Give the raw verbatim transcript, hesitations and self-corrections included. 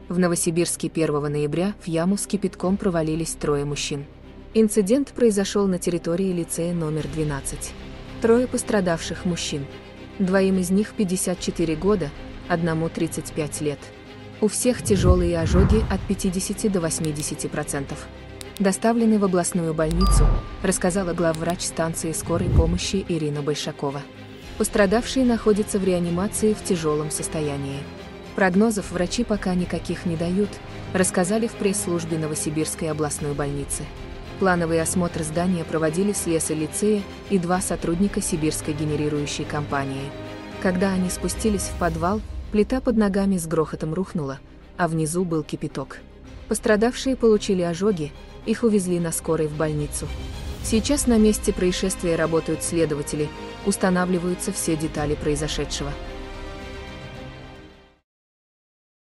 В Новосибирске первого ноября в яму с кипятком провалились трое мужчин. Инцидент произошел на территории лицея номер двенадцать. Трое пострадавших мужчин. Двоим из них пятьдесят четыре года, одному тридцать пять лет. У всех тяжелые ожоги от пятидесяти до восьмидесяти процентов. Доставлены в областную больницу, рассказала главврач станции скорой помощи Ирина Большакова. Пострадавшие находятся в реанимации в тяжелом состоянии. Прогнозов врачи пока никаких не дают, рассказали в пресс-службе Новосибирской областной больницы. Плановый осмотр здания проводили слесарь лицея и два сотрудника сибирской генерирующей компании. Когда они спустились в подвал, плита под ногами с грохотом рухнула, а внизу был кипяток. Пострадавшие получили ожоги, их увезли на скорой в больницу. Сейчас на месте происшествия работают следователи, устанавливаются все детали произошедшего.